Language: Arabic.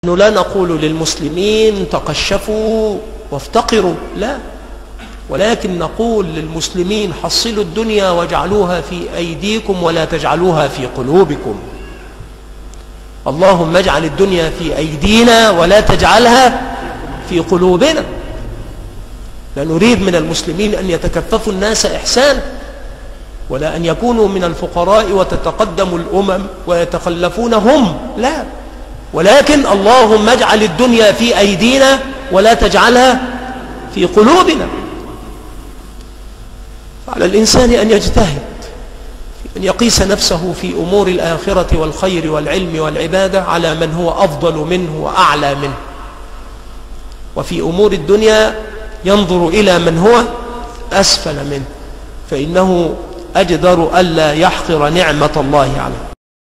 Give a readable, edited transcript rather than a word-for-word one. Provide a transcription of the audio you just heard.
لا نقول للمسلمين تقشفوا وافتقروا، لا، ولكن نقول للمسلمين حصلوا الدنيا واجعلوها في أيديكم ولا تجعلوها في قلوبكم. اللهم اجعل الدنيا في أيدينا ولا تجعلها في قلوبنا. لا نريد من المسلمين أن يتكففوا الناس إحسان، ولا أن يكونوا من الفقراء وتتقدم الأمم ويتخلفونهم، لا، ولكن اللهم اجعل الدنيا في أيدينا ولا تجعلها في قلوبنا. على الإنسان أن يجتهد أن يقيس نفسه في أمور الآخرة والخير والعلم والعبادة على من هو أفضل منه وأعلى منه، وفي أمور الدنيا ينظر إلى من هو أسفل منه، فإنه أجدر ألا يحقر نعمة الله عليه.